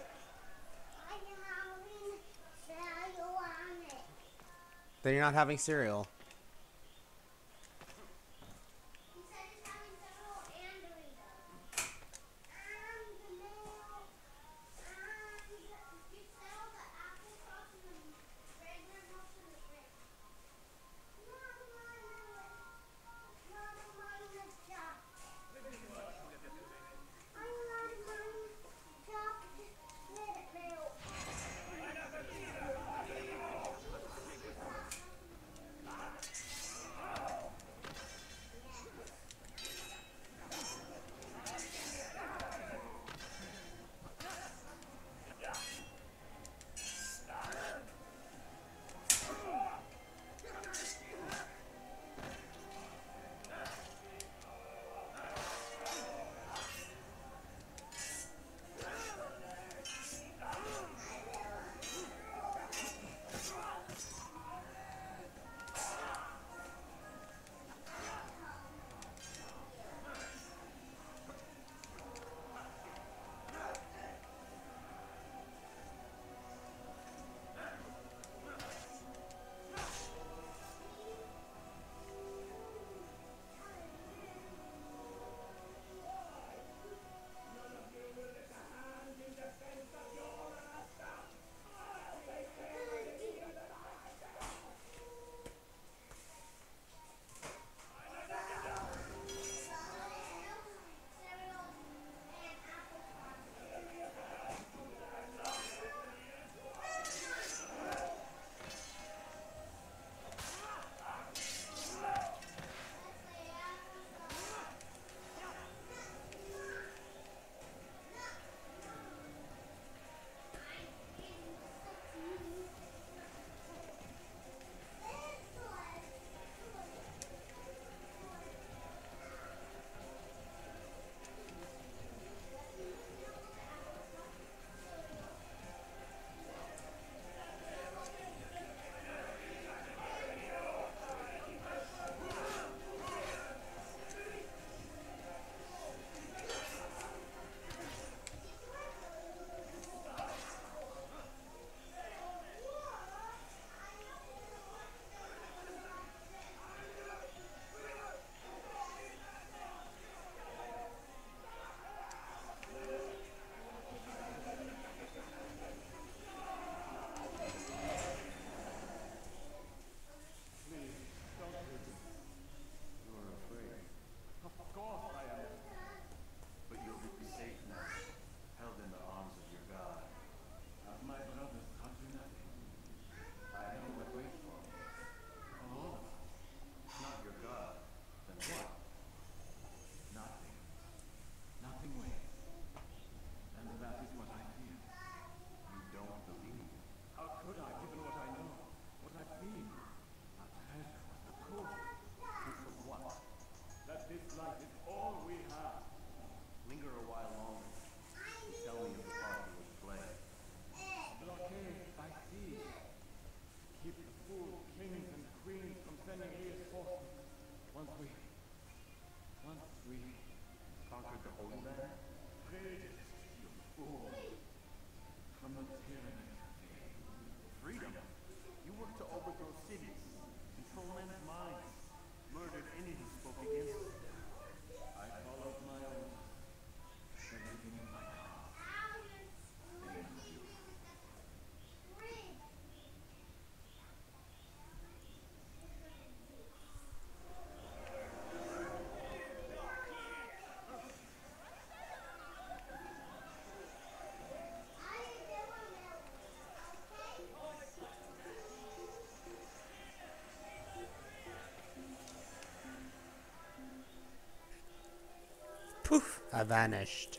Speaker 1: Then you're not having cereal.
Speaker 3: Rafid, Atel was the code. Proof of what? That this life is all we have.
Speaker 7: Linger a while longer. Tell me of the part you will play.
Speaker 3: Blockade by sea. Keep the fool kings and queens from sending reinforcements. Once we... Once we...
Speaker 7: Conquered the Holy Land?
Speaker 3: Freed you fool. From the tyranny of fate.
Speaker 7: Freedom? You worked to overthrow cities, control men's minds, murdered any who spoke against them. I followed my own. Everything in my heart. Thank you.
Speaker 1: Poof, I vanished.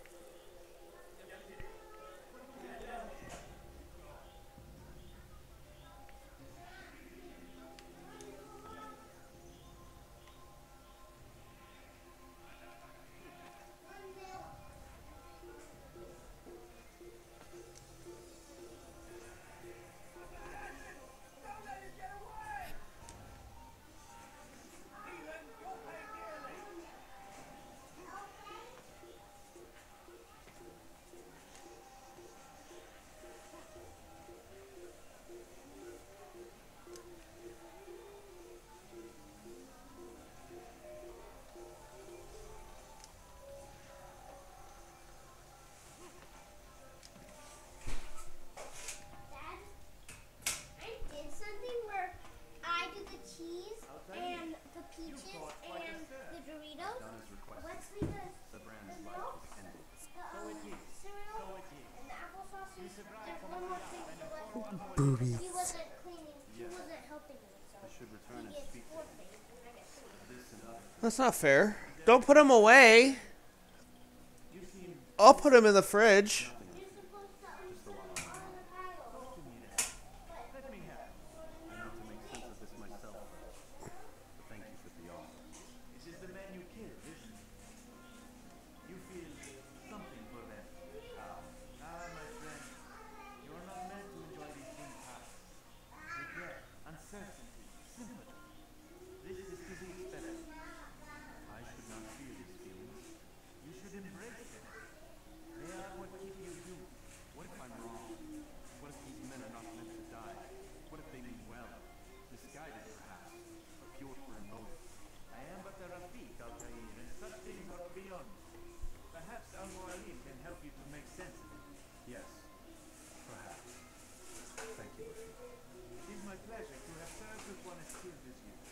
Speaker 5: Dad, I did something where I did the cheese and the peaches and the Doritos.
Speaker 7: Done as requested.
Speaker 5: Wesley does
Speaker 7: The brand's
Speaker 5: the
Speaker 7: life
Speaker 5: milk,
Speaker 7: is ended.
Speaker 5: the um, cereal, and the applesauce. There's one more thing for Wesley.
Speaker 1: Boobies.
Speaker 5: He wasn't cleaning. He
Speaker 7: Yes.
Speaker 5: wasn't helping me, so
Speaker 7: I should return
Speaker 5: he
Speaker 7: and
Speaker 5: gets
Speaker 7: speak to
Speaker 5: four
Speaker 7: him.
Speaker 5: things and I get three.
Speaker 7: This and other.
Speaker 1: That's not fair. Don't put him away.
Speaker 7: You seem
Speaker 1: I'll put him in the fridge.
Speaker 5: You're supposed to um,
Speaker 7: just a lot
Speaker 5: put
Speaker 7: on
Speaker 5: on the pile.
Speaker 7: to me now.
Speaker 2: Let me have it.
Speaker 7: I need to make sense of this myself first. But thank you for the offer.
Speaker 2: This is the man you killed, isn't it? You feel something for them. Ah, ah, my friend. You are not meant to enjoy these things past. Regret, uncertainty, sympathy. This is to be expected.
Speaker 7: I should not fear these feelings.
Speaker 2: You should embrace them. They are what keep you human.
Speaker 7: What if I'm wrong? What if these men are not meant to die? What if they mean well? Misguided perhaps, but pure for a motive.
Speaker 2: I am but a Rafiq, Altair, and such things are beyond me. Perhaps Al-Mualim can help you to make sense of it.
Speaker 7: Yes, perhaps. Thank you, Rafiq.
Speaker 2: It is my pleasure to have served with one as skilled as you.